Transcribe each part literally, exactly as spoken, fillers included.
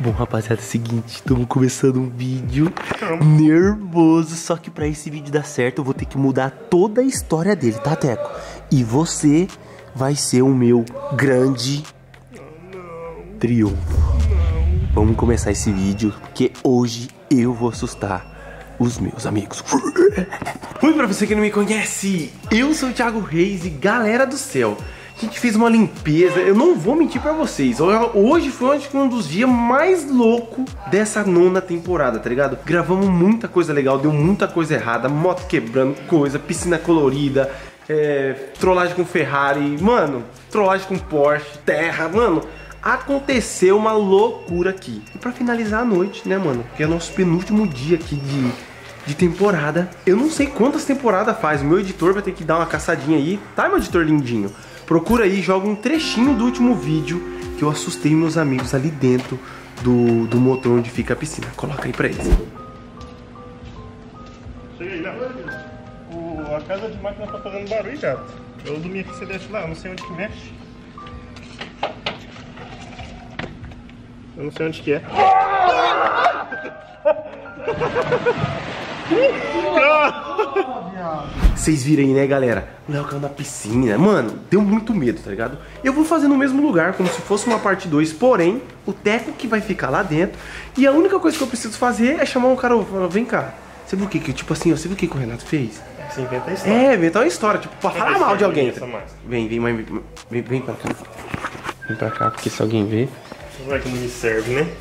Bom, rapaziada, é o seguinte, estamos começando um vídeo nervoso. Só que pra esse vídeo dar certo, eu vou ter que mudar toda a história dele, tá, Teco? E você vai ser o meu grande triunfo. Vamos começar esse vídeo, porque hoje eu vou assustar os meus amigos. Oi, pra você que não me conhece, eu sou o Thiago Reis e galera do céu, a gente fez uma limpeza, eu não vou mentir pra vocês. Hoje foi um dos dias mais loucos dessa nona temporada, tá ligado? Gravamos muita coisa legal, deu muita coisa errada, moto quebrando coisa, piscina colorida, é, trollagem com Ferrari, mano, trollagem com Porsche, terra, mano. Aconteceu uma loucura aqui. E pra finalizar a noite, né, mano, que é o nosso penúltimo dia aqui de, de temporada. Eu não sei quantas temporadas faz, o meu editor vai ter que dar uma caçadinha aí, tá, meu editor lindinho? Procura aí, joga um trechinho do último vídeo que eu assustei meus amigos ali dentro do, do motor onde fica a piscina. Coloca aí pra eles. Chega aí, né? O, a casa de máquina tá fazendo barulho, gato. Eu dormi aqui, você deixa lá, eu não sei onde que mexe. Eu não sei onde que é. Vocês viram aí, né, galera? O Léo caiu na piscina. Mano, deu muito medo, tá ligado? Eu vou fazer no mesmo lugar, como se fosse uma parte dois. Porém, o Teco que vai ficar lá dentro. E a única coisa que eu preciso fazer é chamar um cara e falar, vem cá. Você viu o que? que tipo assim, ó, você viu o que, que o Renato fez? Você inventa a história. É, inventar uma história, tipo, pra falar mal de alguém. Essa massa. Vem, vem, mãe, vem, vem pra cá. Vem pra cá, porque se alguém ver... Vai que não me serve, né?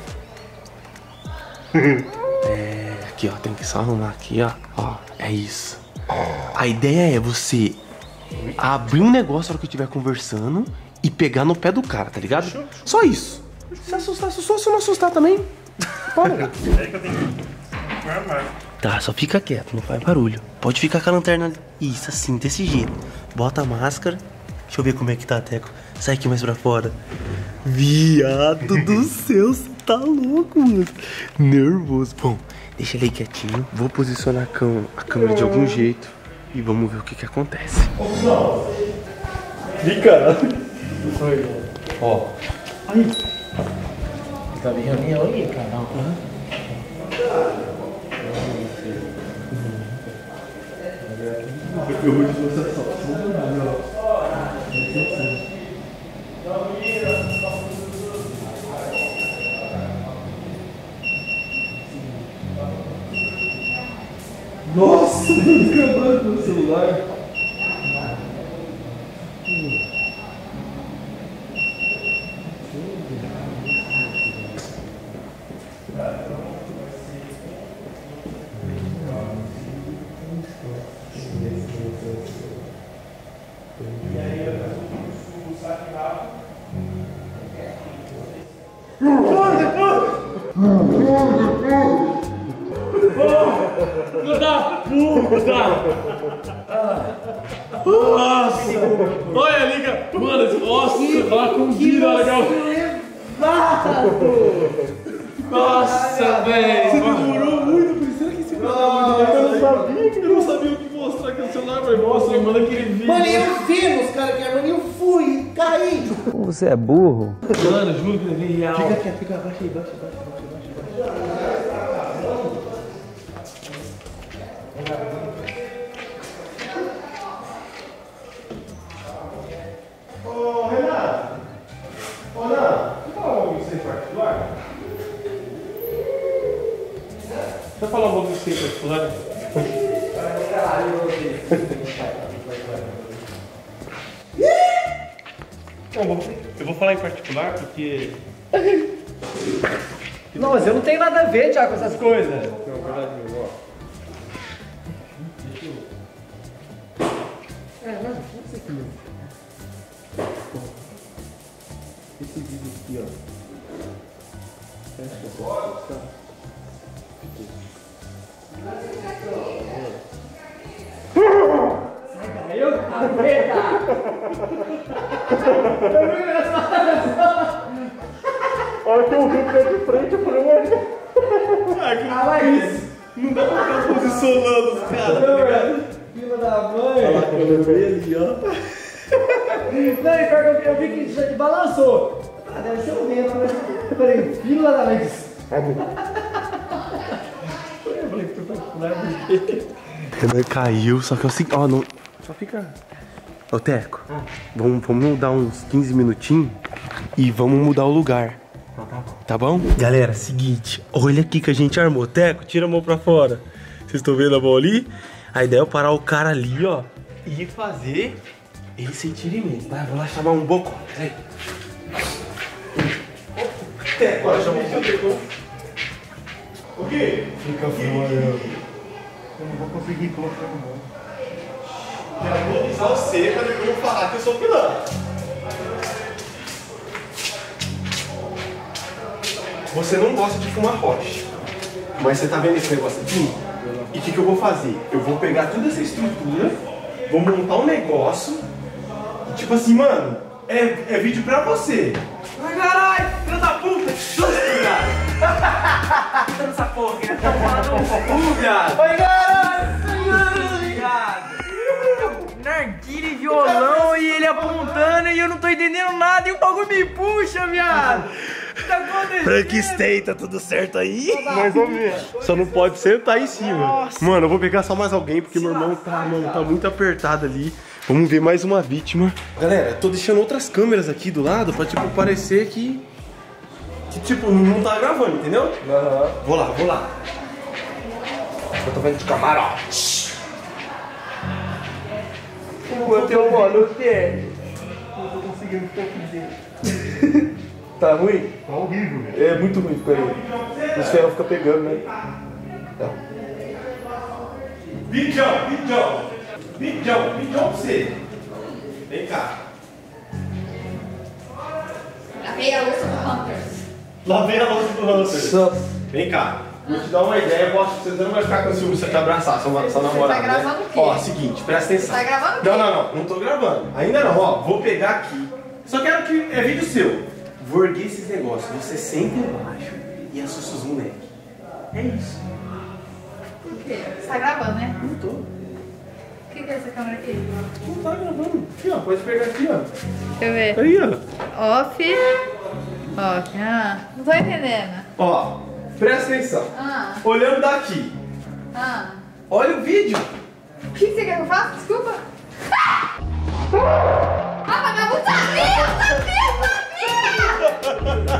É, aqui ó, tem que só arrumar aqui, ó. Ó, é isso. A ideia é você abrir um negócio na hora que eu estiver conversando e pegar no pé do cara, tá ligado? Fechou. Só isso. Se assustar, assustou, se não assustar também, pode. É que eu tenho que armar. Tá, só fica quieto, não faz barulho. Pode ficar com a lanterna ali. Isso, assim, desse jeito. Bota a máscara. Deixa eu ver como é que tá, Teco. Sai aqui mais pra fora. Viado do céu, você tá louco, mano. Nervoso. Bom, deixa ele aí quietinho. Vou posicionar a, cam a câmera de algum jeito e vamos ver o que que acontece. Vem, cara. Ó. Aí. Tá de reunião aí, cara? Uhum. Eu vou te mostrar só. Nossa, tô desgravando no celular. Filho da puta! Nossa! Olha ali, cara! Mano, nossa! Olha como vira legal! Nossa, velho! Você demorou muito, será que esse cara tá muito legal? Eu não sabia, eu não sabia o que mostrar aqui no celular, mas mostra, manda aquele vídeo. Mano, eu vi os caras que mano, eu fui, caí. Você é burro? Mano, juro que levei real. Fica quieto, fica abaixo aí, baixa, baixa, baixa, baixa. Ô, Renato. Ô, Renato. Você fala um bagulho sem particular? Você fala um bagulho sem particular? Não, eu vou falar em particular porque... Não, mas eu não tenho nada a ver, Thiago, com essas coisas. Não, verdade, ó. É, mas não sei que não. Esse vídeo aqui, ó. Fecha a porta. Eu capeta! Olha que eu vi o pé de frente, eu falei, ué. Fala isso! Não dá pra ficar posicionando os caras, tá ligado? Filha da mãe! Olha lá que eu vi ali, ó. Não, e pior que eu vi que isso balançou. Ah, deve ser o vento, né? Falei, fila da mãe. Renan caiu, só que eu sei. Ó, não. Só fica. Ô, Teco, ah. vamos, vamos dar uns quinze minutinhos e vamos mudar o lugar. Ah, tá, bom. Tá bom? Galera, seguinte, olha aqui que a gente armou. Teco, tira a mão pra fora. Vocês estão vendo a mão ali? A ideia é eu parar o cara ali, ó, e fazer ele sentir medo, tá? Vou lá chamar um boco. Peraí. Teco, olha, chama um boco. O quê? Fica fora. Eu não vou conseguir colocar no mão. Eu vou avisar você pra depois eu falar que eu sou pilantra. Você não gosta de fumar rocha, mas você tá vendo esse negócio aqui? E o que, que eu vou fazer? Eu vou pegar toda essa estrutura, vou montar um negócio e tipo assim, mano, é, é vídeo pra você. Ai, caralho, filho da puta, susto, viado. Puta nessa porra, que tá falando um viado. Ai, caralho, viado. Narguilha e violão e ele apontando e eu não tô entendendo nada e o bagulho me puxa, viado. Tá acontecendo? Frankenstein, tá tudo certo aí? Mais ou menos. Só não pode sentar aí em cima. Nossa. Mano, eu vou pegar só mais alguém porque meu irmão tá, mano, tá muito apertado ali. Vamos ver mais uma vítima. Galera, eu tô deixando outras câmeras aqui do lado pra, tipo, parecer que... Que, tipo, não tá gravando, entendeu? Uhum. Vou lá, vou lá. Eu tô vendo de camarote. Enquanto eu moro no pé. Não tô conseguindo ficar aqui dentro. Tá ruim? Tá horrível. É muito ruim ficar aí. Os ferros ficam pegando, né? Tá. Vidão, vidão. Vidão, vidão pra você. Vem cá. Lavei a louça do Hunters. Lavei a louça do Hunters. Só. Vem cá. Vou te dar uma ideia, eu acho que você não vai ficar com ciúme se você te abraçar, sua, sua namorada. Você tá gravando né? o quê? Ó, seguinte, presta atenção. Você tá gravando o quê? Não, não, não, não tô gravando. Ainda não, ó, vou pegar aqui. Só quero que é vídeo seu. Vou erguer esses negócios. Você senta embaixo e assusta os moleques. É isso. Por quê? Você tá gravando, né? Não tô. O que, que é essa câmera aqui? Não tá gravando. Aqui, ó, pode pegar aqui, ó. Deixa eu ver. Aí, ó. Off. Off. Ah, não tô entendendo. Ó, presta atenção. Ah. Olhando daqui. Ah. Olha o vídeo. O que, que você quer que eu faça? Desculpa. Ah! Ah, vagabundo, sabia! Eu sabia! Eu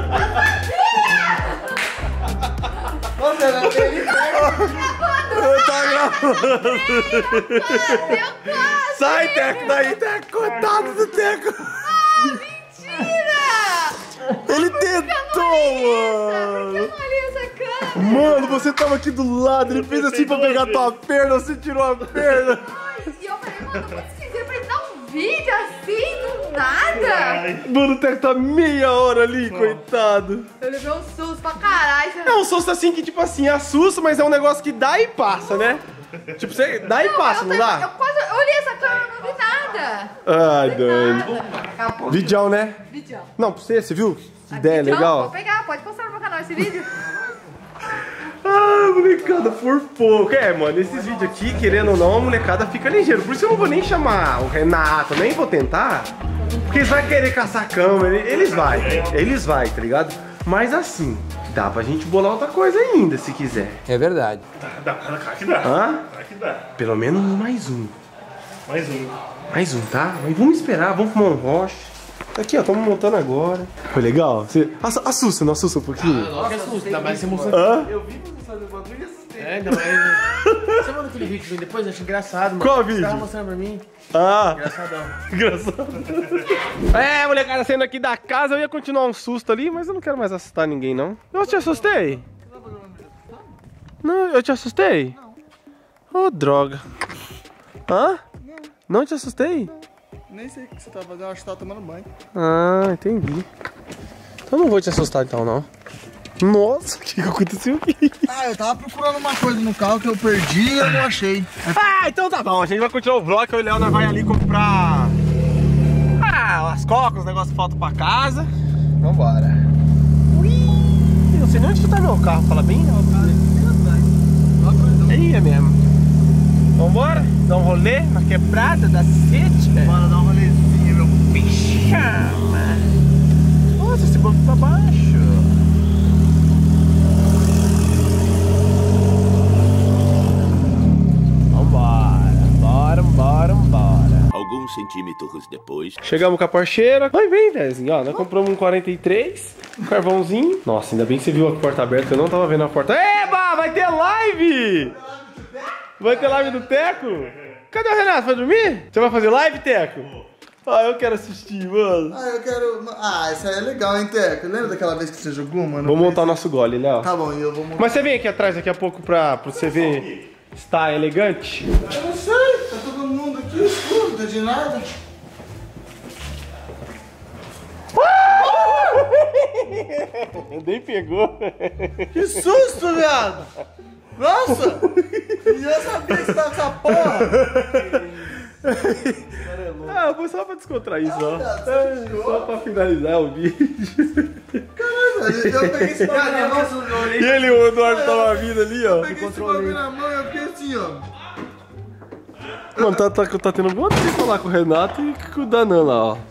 sabia! Nossa, ela tem ele Tá gravando. Eu quase! Sai, Teco, daí, Teco. Coitado do Teco. Ah, mentira! Ele tentou, mano. Eu não olhei essa câmera. Mano, você tava aqui do lado, ele fez assim pra pegar tua perna, você tirou a perna. Ai, e eu falei, mano, muito esquisito pra ele dar um vídeo assim, do nada. Mano, o Teco tá meia hora ali, coitado. Eu levei um susto pra caralho. É um susto assim que, tipo assim, assusta, mas é um negócio que dá e passa, né? Tipo, você dá e passa, eu não tô- dá? Eu quase eu olhei essa câmera e não vi nada. Ai, Vi doido. nada. Acabou. Vidão, né? Vídeo. Não, pra você, você viu? Que ideia Então, legal. Vou pegar, pode postar no meu canal esse vídeo. Ah, molecada, por pouco. É, mano, esses vídeos aqui, querendo ou não, a molecada fica ligeiro. Por isso eu não vou nem chamar o Renato, nem vou tentar. Porque eles vão querer caçar a câmera, eles vai, eles vai, tá ligado? Mas assim, dá pra gente bolar outra coisa ainda, se quiser. É verdade. Dá, dá, dá que dá. Hã? Dá que dá. Pelo menos mais um. Mais um. Mais um, tá? Mas vamos esperar, vamos fumar um rocha. Aqui, ó, estamos montando agora. Foi legal? Você... Ass- Assusta, não assusta um pouquinho? Nossa, que assusta, ainda mais você mostrando. Hã? Eu vi você fazer o bagulho e assustei. É, ainda mais. Você mandou aquele vídeo pra mim depois? Eu achei engraçado, mano. Qual Você vídeo? tava mostrando pra mim. Ah, Engraçadão. engraçado. É, molecada, saindo aqui da casa, eu ia continuar um susto ali, mas eu não quero mais assustar ninguém, não. Eu te assustei? Não, eu te assustei? Ô, droga. Hã? Não te assustei? Nem sei o que você tava fazendo, eu acho que tava tomando banho. Ah, entendi. Então eu não vou te assustar então, não. Nossa, o que que aconteceu aqui? Ah, eu tava procurando uma coisa no carro que eu perdi e eu não achei. Ah, então tá bom, a gente vai continuar o vlog, eu e o Léo nós vai ali comprar... Ah, as cocas, os negócios que faltam pra casa. Vambora. Ui, não sei nem onde que tá meu carro, fala bem alto. Aí é mesmo. Vambora, dar um rolê na quebrada da sede. Bora dar um rolezinho, meu. Chama. Nossa, esse banco tá baixo. centímetros depois. Chegamos com a porcheira. Vai bem, Dezinho, ó. Nós compramos um quarenta e três, um carvãozinho. Nossa, ainda bem que você viu a porta aberta, eu não tava vendo a porta. Eba, vai ter live! Vai ter live do Teco? Cadê o Renato? Vai dormir? Você vai fazer live, Teco? Ah, eu quero assistir, mano. Ah, eu quero... Ah, isso aí é legal, hein, Teco? Lembra daquela vez que você jogou, mano? Vamos montar o nosso gole, Léo. Tá bom, eu vou montar. Mas você vem aqui atrás daqui a pouco pra, pra você ver se tá elegante? Eu não sei, tá todo mundo aqui escuro, não tá de nada. Nem pegou. Que susto, viado! Nossa! E eu sabia que você tava com essa porra! Ah, foi só pra descontrair só. É, só pra finalizar o vídeo. Caralho, eu peguei esse bagulho na mão. E ele, o Eduardo tava vindo ali, ó. Eu peguei esse bagulho na mão e eu fiquei assim, ó. Mano, tá, tá, tá tendo alguma coisa falar com o Renato e com o Danan lá, ó.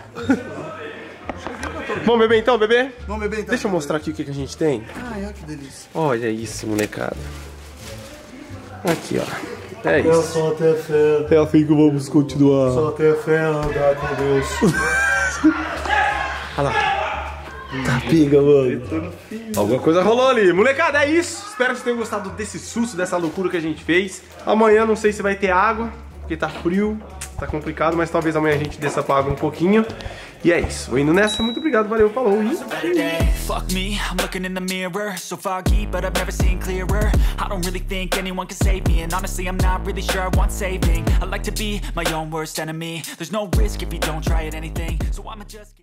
Vamos beber então, bebê? Vamos beber então. Deixa eu mostrar aqui o que, que a gente tem. Ai, olha que delícia. Olha isso, molecada. Aqui, ó. É isso. só ter fé. É assim que vamos continuar. Só ter fé andar com Deus. Olha lá. Tá piga, mano. Alguma coisa rolou ali. Molecada, é isso. Espero que vocês tenham gostado desse susto, dessa loucura que a gente fez. Amanhã não sei se vai ter água, porque tá frio, tá complicado, mas talvez amanhã a gente desça pra água um pouquinho. E é isso. Vou indo nessa. Muito obrigado, valeu, falou. E... Fuck me, I'm looking in the mirror. So foggy, but I've never seen clearer. I don't really think anyone can save me. And honestly, I'm not really sure I want saving. I like to be my own worst enemy. There's no risk if you don't try at anything. So I'ma just...